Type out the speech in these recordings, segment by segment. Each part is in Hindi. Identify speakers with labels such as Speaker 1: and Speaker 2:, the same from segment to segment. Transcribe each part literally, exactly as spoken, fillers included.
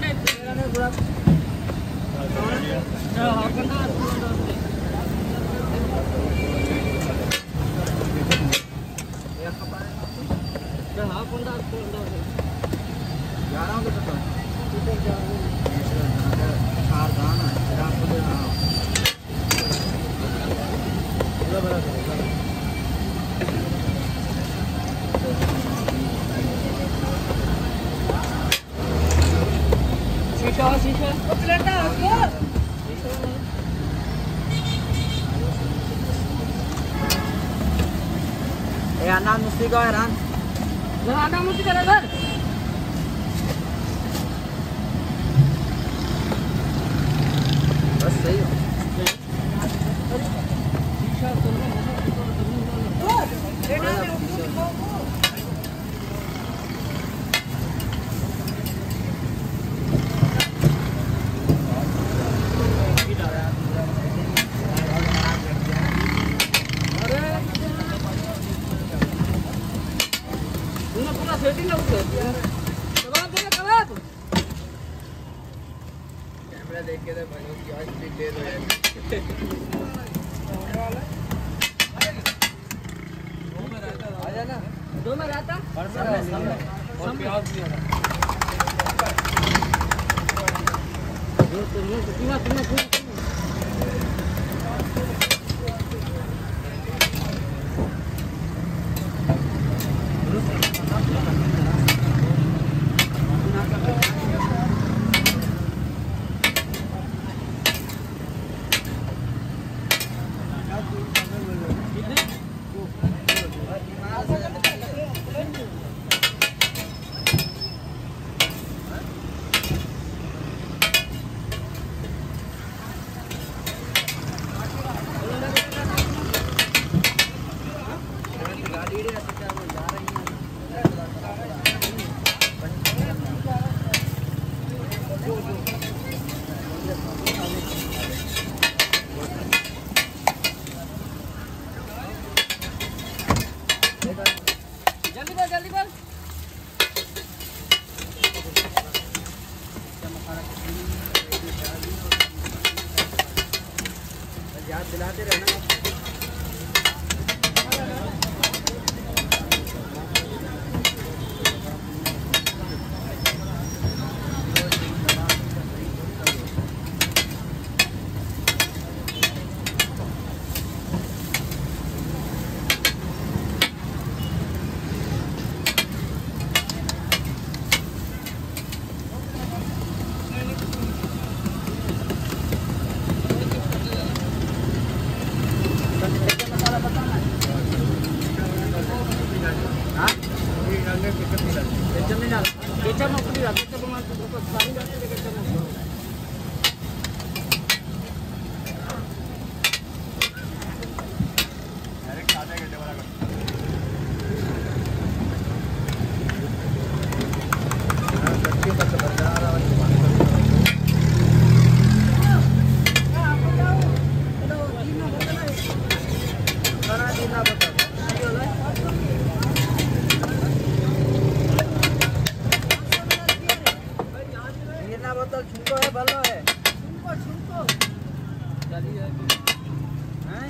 Speaker 1: Ya nan mesti kau heran.
Speaker 2: Jangan ada mesti kau heran.
Speaker 1: बस सही हो।
Speaker 2: सेटिंग है उससे कबाब देना कबाब
Speaker 1: कैमरा देख के तो भाई क्या स्पीड दे दो यार आ जाना
Speaker 2: दो में रहता
Speaker 1: और प्याज भी है
Speaker 2: दो तो नहीं तो तीन तीन तीन जल्दी बोल जल्दी बोल
Speaker 1: याद दिलाते रहना केचप नहीं डाल केचप में पूरी केचप में तो सारी जाती है केचप में डायरेक्ट आधा घंटे वाला सच्ची बात बता रहा हूं हेलो तीन ना बता ना तीन ना बता बोतल छुको है भलो है छुको छुको चलिए हैं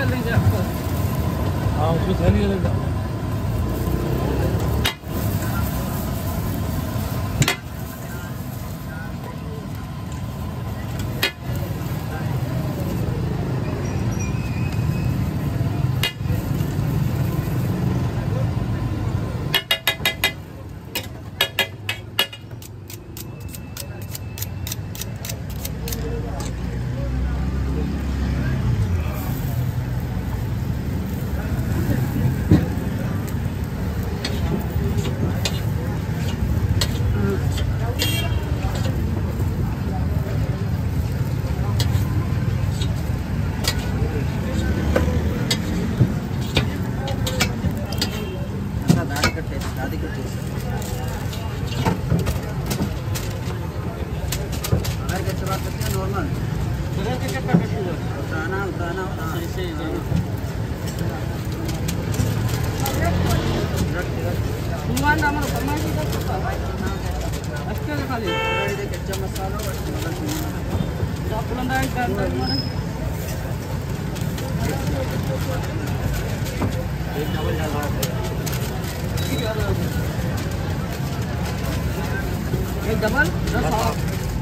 Speaker 1: कर लेंगे आपको।
Speaker 3: हाँ उसमें सही नहीं लगता।
Speaker 2: नॉर्मल
Speaker 1: बगैर केचप का टेस्ट है।
Speaker 2: उताना उताना उताना
Speaker 1: ऐसे ही जाना। तुम्हारा नाम फरमाइश कर सकता है। अच्छे से खाली
Speaker 2: कच्चा मसाला
Speaker 1: आप बुलंदा है क्या अंदर तुम्हारे?
Speaker 3: एक चावल डाल रहा है।
Speaker 1: एक डबल दस हाफ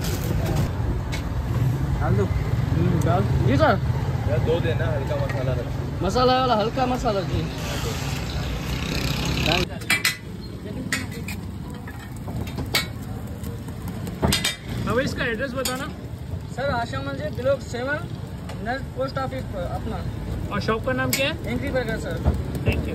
Speaker 2: डाल दो।
Speaker 3: डाल
Speaker 1: जी सर।
Speaker 3: यार दो देना, हल्का मसाला रख।
Speaker 1: मसाला वाला हल्का मसाला जी।
Speaker 3: अब इसका एड्रेस बताना।
Speaker 1: Sir Asha Manzil block seven nurse post office पर अपना
Speaker 3: और शॉप का नाम क्या है?
Speaker 1: Entry burger sir.
Speaker 3: Thank you.